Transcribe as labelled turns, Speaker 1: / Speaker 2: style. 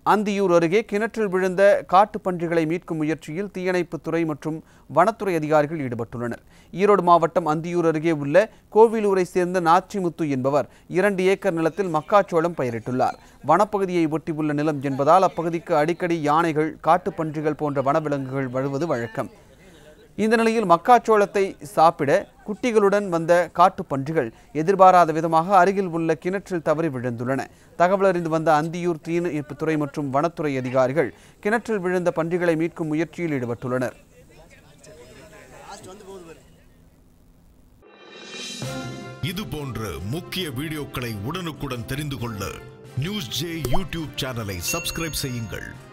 Speaker 1: அந்தியூர் அருகே கிணற்றில் விழுந்த காட்டு பன்றிகளை மீட்கும் முயற்சியில் தீயணைப்புத்துறை மற்றும் வனத்துறை அதிகாரிகள் ஈடுபட்டுள்ளனர். ஈரோடு மாவட்டம் அந்தியூர் அருகே உள்ள கோவிலூரை சேர்ந்த நாச்சிமுத்து என்பவர் 2 ஏக்கர் நிலத்தில் மக்காச்சோளம் பயிரிட்டுள்ளார். வனப்பகுதியை ஒட்டியுள்ள நிலம் என்பதால் அப்பகுதிக்கு அடிக்கடி யானைகள், காட்டு பன்றிகள் போன்ற வனவிலங்குகள் வருவது வழக்கம். இந்த நிலையில் மக்காச்சோளத்தை சாப்பிட குட்டிகளுடன் வந்த காட்டு பன்றிகள் எதிர்பாராத விதமாக அருகில் உள்ள கிணற்றில் தவறி விழுந்துள்ளன. தகவல் அறிந்து வந்த அந்தியூர் தீயணைப்புத்துறை மற்றும் வனத்துறை அதிகாரிகள் கிணற்றில் விழுந்த பன்றிகளை மீட்கும் முயற்சியில் ஈடுபட்டுள்ளனர்.
Speaker 2: இது போன்ற முக்கிய வீடியோக்களை உடனுக்குடன் தெரிந்து கொள்ள நியூஸ் ஜே யூடியூப் சேனலை சப்ஸ்கிரைப் செய்யுங்கள்.